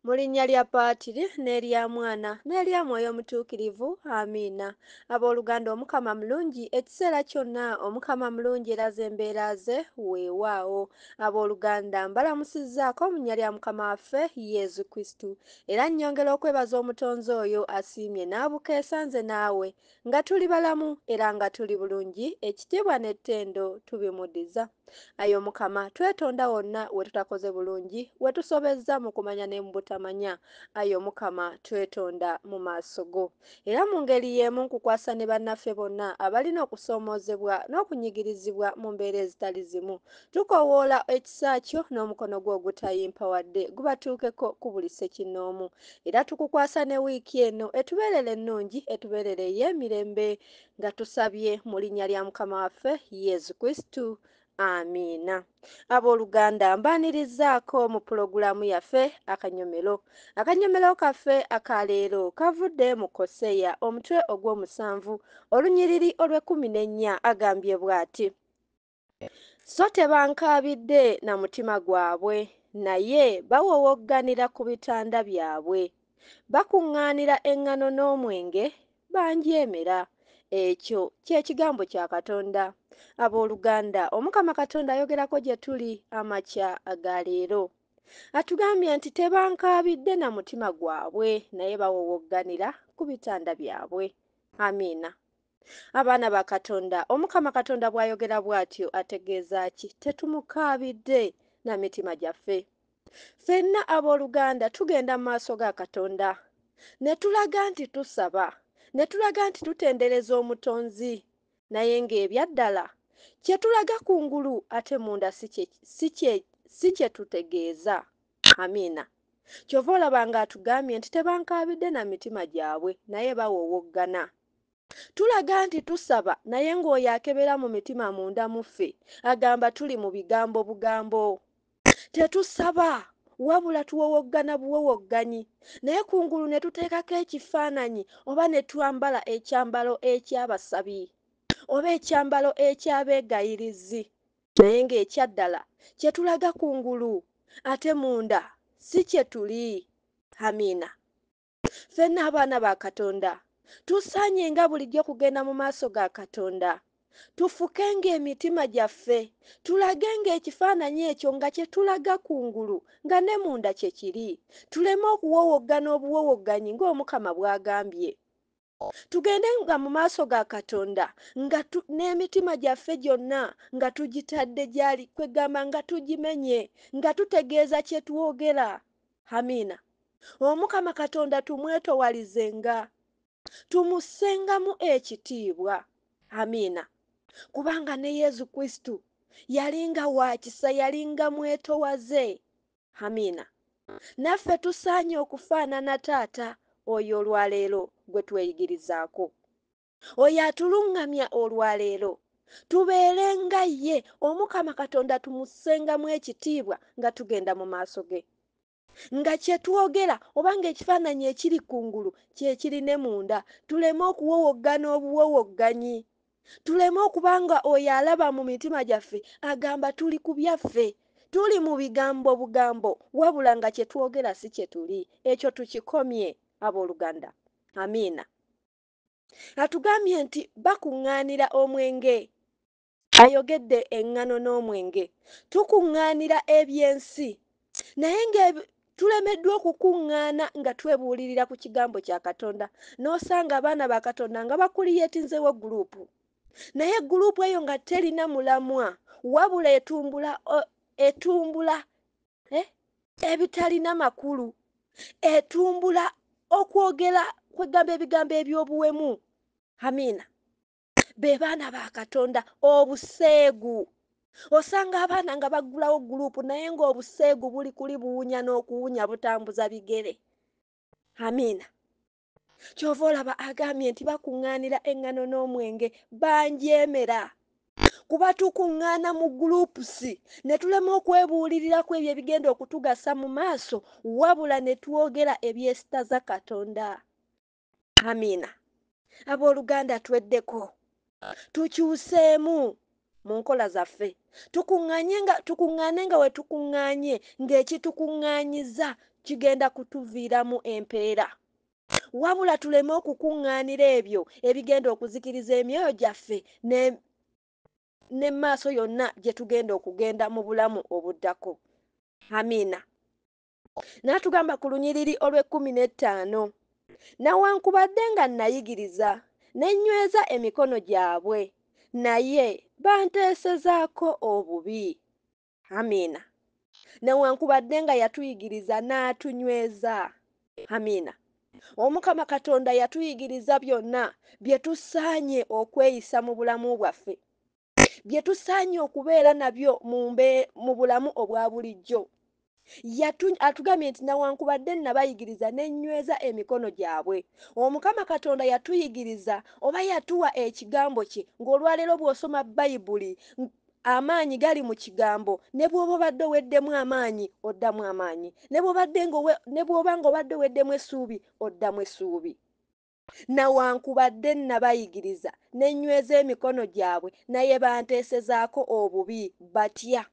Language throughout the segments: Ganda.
Mu linnya lya Paatiri n'erya Mwana n'erya Mwoyo Omutuukirivu, amiina. Abooluganda, Omukama mulungi, ekiseera kyonna Omukama mulungi era z'embeera ze weewaawo. Abooluganda, mbalamusizzaako mu nnya lya Mukama waffe Yezu Kristu, era nnyongera okwebaza Omutonzi oyo asiimye n'abukeesa nze naawe nga tuli balamu era nga tuli bulungi, ekitiibwa n'ettendo tubimuddiza. Ayi Omukama, twetonda wonna we tutakoze bulungi, we tusobezza mu kumanya ne mu butamanya. Ayi Omukama, twetonda mu maaso go. Era mu ngeri y'emu nkukwasa ne bannaffe bonna abalina okusoomoozebwa n'okunyigirizibwa mu mbeera ezitali zimu. Tukoowoola ekisa kyo n'omukono gwo ogutayimpawadde gubatuukeko ku buli ssekinnoomu. Era tukukwasa ne wiiki eno etubeerere ennungi, etubeerere ey'emirembe, nga tusabye mu linnya lya Mukama waffe Yezu Kristu. Amiina. Abooluganda, mbaanirizzaako mu pulogulaamu yaffe akanyomero. Akanyomero kaffe akaleero kavudde mu Koseya omutwe ogw'omusanvu olunyiriri olw'14 agambye bw'ati: so tebankaabidde na mutima gwabwe, naye bawowogganira ku bitanda byabwe. Bakuŋŋaanira eŋŋano n'omwenge, banjeemera. Ekyo ky'ekigambo kya Katonda. Abooluganda, Omukama Katonda ayogerako gye tuli amakya aga leero. Atugambye nti tebankaabidde na mutima gwabwe, naye bawowogganira ku bitanda byabwe. Amiina. Abaana ba Katonda, Omukama Katonda bw'ayogera bw'atyo ategeeza ki? Tetumukaabidde na mitima gyaffe. Ffenna abooluganda tugenda mu maaso ga Katonda ne tulaga nti tusaba, ne tulaga nti tutendereza Omutonzi, naye ng'ebya ddala kye tulaga kungulu ate munda si kye tutegeeza. Amiina. Kyova olaba ng'atugambye nti tebankaabidde na mitima gyabwe, naye bawowoggana. Tulaga nti tusaba, naye ng'oyo akebera mu mitima munda mu ffe agamba tuli mu bigambo bugambo. Tetusaba, wabula tuwowoggana buwowogganyi, naye kungulu ne tuteekako ekifaananyi oba ne twambala ekyambalo eky'abasabi oba ekyambalo eky'abeegayirizi, naye ng'ekya ddala kye tulaga kungulu ate munda si kye tuli. Amiina. Ffenna abaana ba Katonda tusaanye nga bulijjo kugenda mu maaso ga Katonda, tufukenga emitima gyaffe, tulage ng'ekifaananyi ekyo nga kye tulaga kungulu nga ne munda kye kiri, tuleme okuwowoggana obuwowogganyi ng'Omukama bw'agambye. Tugende nga mu maaso ga Katonda nga n'emitima gyaffe gyonna nga tugitadde gy'ali, kwegamba nga tugimenye, nga tutegeeza kye twogera. Amiina. Omukama Katonda tumwetowalizenga, tumussengamu ekitiibwa. Amiina. Kubanga ne Yezu Kristu yalinga wa kisa, yalinga mwetowaze. Amiina. Naffe tusaanye okufaanana taata oyo olwaleero gwe tweyigirizaako, oyo atuluŋŋamya olwaleero, tubeere nga ye. Omukama Katonda tumussengamu ekitiibwa nga tugenda mu maaso ge, nga kye twogera oba ng'ekifaananyi ekiri kungulu kye kiri ne munda, tuleme okuwowoggana obuwowogganyi, tuleme okuba nga oyo alaba mu mitima gyaffe agamba tuli ku byaffe, tuli mu bigambo bugambo, wabula nga kye twogera si kye tuli. Ekyo tukikomye abooluganda. Amiina. Atugambye nti bakuŋŋaanira omwenge, ayogedde eŋŋano n'omwenge. Tukuŋŋaanira eby'ensi, naye tulemeddwa okukuŋŋaana nga twebuulirira ku kigambo kya Katonda. N'osanga abaana ba Katonda nga bakuliyeetinzeewo guruupu, naye guruupu eyo nga terina mulamwa, wabula etumbula ebitalina makulu, etumbula okwogera kwegamba ebigambo eby'obuwemu. Amiina. Be baana ba Katonda. Obuseegu. Osanga abaana nga baggulawo guruupu naye ng'obuseegu buli kuli buwunya n'okuwunya butambuza bigere. Amiina. Kyova olaba agambye nti bakuŋŋaanira eŋŋano n'omwenge, banjeemera. Kuba tukuŋŋaana mu guruupusi ne tulema okwebuulirirako ebyo ebigenda okutugasa mu maaso, wabula ne twogera ebyesitaza Katonda. Amiina. Abooluganda, tweddeko, tukyuseemu mu nkola zaffe, tukuŋŋaane nga we tukuŋŋaanye ng'ekitukuŋŋaanyiza kigenda kutuviiramu empeera. Wabula tuleme okukuŋŋaanira ebyo ebigenda okuzikiriza emyoyo gyaffe ne maaso yonna gye tugenda okugenda mu bulamu obuddako. Amiina. N'atugamba ku lunyiriri olw'15, newankubadde nga nayigiriza ne nyweza emikono gyabwe, naye banteesezaako obubi. Amiina. Newankubadde nga yatuyigiriza n'atunyweza. Amiina. Omukama Katonda yatuyigiriza byonna bye tusaanye okweyisa mu bulamu bwaffe, bye tusaanye okubeera nabyo mu bulamu obwa bulijjo. Atugambye nti newankubadde nabayigiriza ne nyweza emikono gyabwe. Omukama Katonda yatuyigiriza oba yatuwa ekigambo kye ng'olwaleero bw'osoma Bayibuli amaanyi gali mu kigambo, ne bw'oba obadde oweddemu amaanyi oddamu amaanyi, ne bw'oba ng'obadde oweddemu essuubi oddamu essuubi. Newankubadde nabayigiriza ne nyweza emikono gyabwe, naye banteesezaako obubi batya.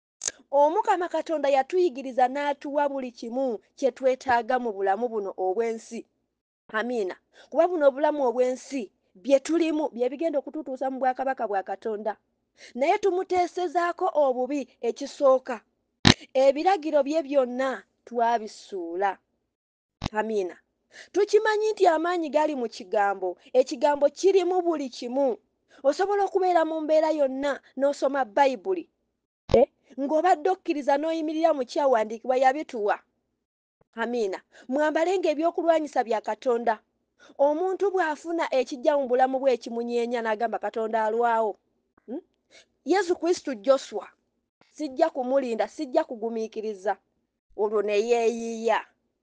Omukama Katonda yatuyigiriza n'atuwa buli kimu kye twetaaga mu bulamu buno obw'ensi. Amiina. Kuba buno obulamu obw'ensi bye tulimu bye bigenda okututuusa mu bwakabaka bwa Katonda. Naye tumuteesezaako obubi ekisooka. Ebiragiro bye byonna twabisuula. Amiina. Tukimanyi nti amaanyi gali mu kigambo. Ekigambo kirimu buli kimu. Osobola okubeera mu mbeera yonna n'osoma Bayibuli. Ng'obadde okkiriza n'oyimirira mu kyawandiikibwa yabituwa. Amiina. Mwambalenga ebyokulwanyisa bya Katonda. Omuntu bw'afuna ekijja mu bulamu bwe ekimunyeenya n'agamba Katonda alwawo. Yesu Kristo Joshua, sijja kumulinda, sijja kugumiikiriza. Olwo ne yeeyiiya.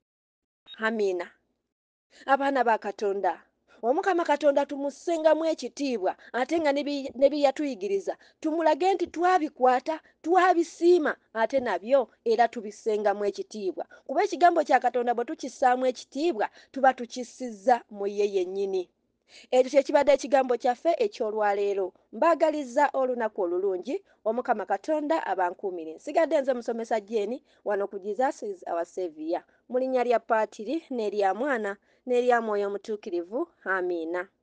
Amiina. Abaana ba Katonda, Omukama Katonda tumussengamu ekitiibwa, ate nga ne bye yatuyigiriza tumulage nti twabikwata, twabisiima, ate nabyo era tubissengamu ekitiibwa. Kuba ekigambo kya Katonda bwe tukissaamu ekitiibwa tuba tukissizza mu ye yennyini. Ekyo kye kibadde ekigambo kyaffe eky'olwaleero. Mbaagalizza olunaku olulungi. Omukama Katonda abankuumire. Nsigadde nze musomesa Jeeni wano ku Jesus is our Saviour. Mu linnya lya Paatiri n'erya Mwana n'erya Mwoyo Omutuukirivu. Amiina.